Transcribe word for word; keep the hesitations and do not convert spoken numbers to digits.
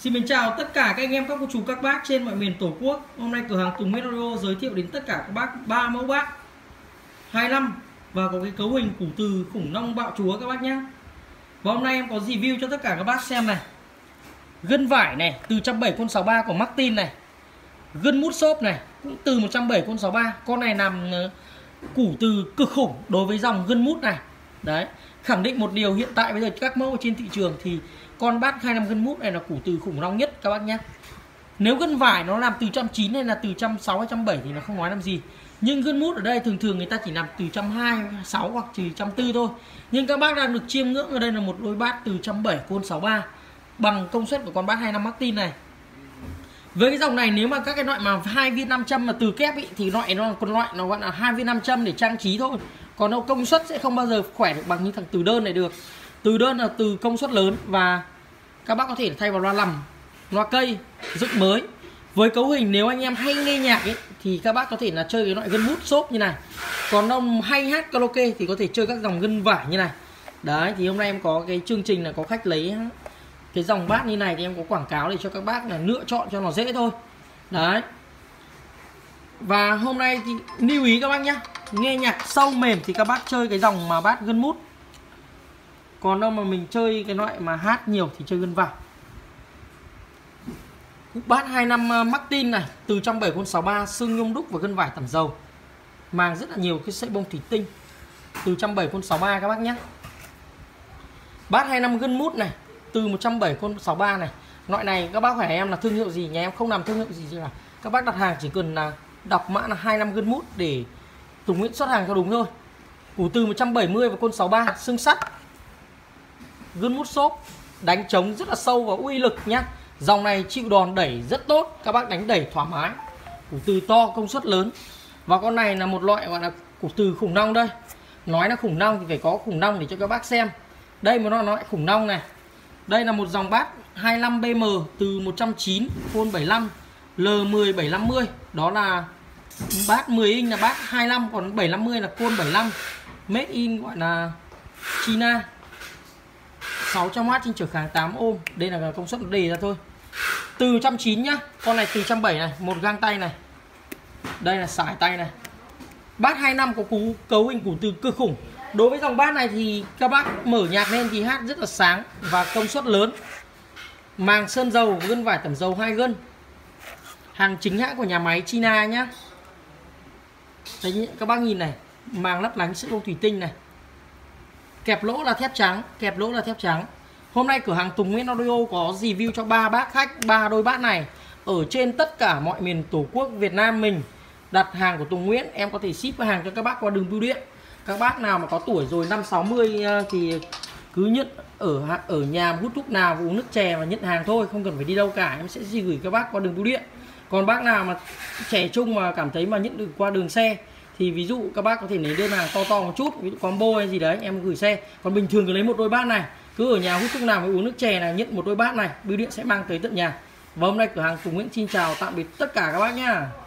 Xin mến chào tất cả các anh em, các cô chú, các bác trên mọi miền Tổ quốc. Hôm nay cửa hàng Tùng Nguyễn Audio giới thiệu đến tất cả các bác ba mẫu bát hai năm và có cái cấu hình củ từ khủng long bạo chúa các bác nhé. Và hôm nay em có review cho tất cả các bác xem này. Gân vải này từ một trăm bảy mươi con sáu ba của Martin này. Gân mút xốp này cũng từ một trăm bảy mươi con sáu ba. Con này làm củ từ cực khủng đối với dòng gân mút này. Đấy, khẳng định một điều, hiện tại bây giờ các mẫu trên thị trường thì con bát hai năm gân mút này là củ từ khủng long nhất các bác nhé. Nếu gân vải nó làm từ một trăm chín mươi hay là từ một trăm sáu mươi hay một trăm bảy mươi thì nó không nói làm gì. Nhưng gân mút ở đây thường thường người ta chỉ làm từ một trăm hai mươi, sáu hoặc trừ một trăm bốn mươi thôi. Nhưng các bác đang được chiêm ngưỡng ở đây là một đôi bát từ một trăm bảy mươi con sáu ba bằng công suất của con bát hai năm Martin này. Với cái dòng này nếu mà các cái loại mà hai viên nam châm mà từ kép ý, thì loại nó còn loại nó gọi là hai viên nam châm để trang trí thôi. Còn đâu công suất sẽ không bao giờ khỏe được bằng như thằng từ đơn này được. Từ đơn là từ công suất lớn và các bác có thể thay vào loa lầm, loa cây, dựng mới. Với cấu hình nếu anh em hay nghe nhạc ấy thì các bác có thể là chơi cái loại gân mút xốp như này. Còn ông hay hát karaoke thì có thể chơi các dòng gân vải như này. Đấy, thì hôm nay em có cái chương trình là có khách lấy cái dòng bát như này thì em có quảng cáo để cho các bác là lựa chọn cho nó dễ thôi. Đấy. Và hôm nay thì lưu ý các bác nhé, nghe nhạc sâu mềm thì các bác chơi cái dòng mà bát gân mút. Còn đâu mà mình chơi cái loại mà hát nhiều thì chơi gân vải. Bát hai năm Martin này từ một trăm bảy mươi con sáu ba, xương nhung đúc và gân vải tẩm dầu. Mang rất là nhiều cái sợi bông thủy tinh. Từ một trăm bảy mươi con sáu ba các bác nhé. Bát hai năm gân mút này từ một trăm bảy mươi con sáu ba này. Loại này các bác hỏi em là thương hiệu gì, nhà em không làm thương hiệu gì cả. Các bác đặt hàng chỉ cần là đọc mã là hai năm gân mút để Tùng Nguyễn xuất hàng cho đúng thôi. Củ từ một trăm bảy mươi và con sáu ba, xương sắt, gân mút xốp, đánh trống rất là sâu và uy lực nhá. Dòng này chịu đòn đẩy rất tốt, các bác đánh đẩy thoải mái. Củ từ to, công suất lớn. Và con này là một loại gọi là củ từ khủng long đây. Nói là khủng long thì phải có khủng long để cho các bác xem. Đây một loại khủng long này. Đây là một dòng bát hai mươi lăm B M từ một trăm chín mươi con bảy mươi lăm, L mười bảy năm mươi. Đó là bát mười inch là bát hai mươi lăm, còn bảy năm mươi là con bảy mươi lăm. Made in gọi là China. sáu trăm oát trên trở kháng tám ohm. Đây là công suất đề ra thôi. Từ một trăm chín mươi nhá. Con này từ một trăm bảy mươi này, một gang tay này. Đây là sải tay này. Bát hai mươi lăm có cú cấu hình củ từ cực khủng. Đối với dòng bát này thì các bác mở nhạc lên thì hát rất là sáng và công suất lớn. Màng sơn dầu, gân vải tẩm dầu hai gân. Hàng chính hãng của nhà máy China nhá. Đấy, các bác nhìn này, màng lấp lánh sợi bông thủy tinh này. Kẹp lỗ là thép trắng, kẹp lỗ là thép trắng. Hôm nay cửa hàng Tùng Nguyễn Audio có review cho ba bác khách ba đôi bát này ở trên tất cả mọi miền Tổ quốc Việt Nam mình. Đặt hàng của Tùng Nguyễn em có thể ship hàng cho các bác qua đường bưu điện. Các bác nào mà có tuổi rồi năm sáu mươi thì cứ nhận ở ở nhà hút thuốc nào uống nước chè và nhận hàng thôi, không cần phải đi đâu cả, em sẽ gửi các bác qua đường bưu điện. Còn bác nào mà trẻ trung mà cảm thấy mà nhận được qua đường xe thì ví dụ các bác có thể lấy đơn hàng to to một chút, ví dụ combo hay gì đấy em gửi xe. Còn bình thường cứ lấy một đôi bát này, cứ ở nhà hút thuốc nào với uống nước chè này nhận một đôi bát này, bưu điện sẽ mang tới tận nhà. Và hôm nay cửa hàng Tùng Nguyễn xin chào tạm biệt tất cả các bác nhá.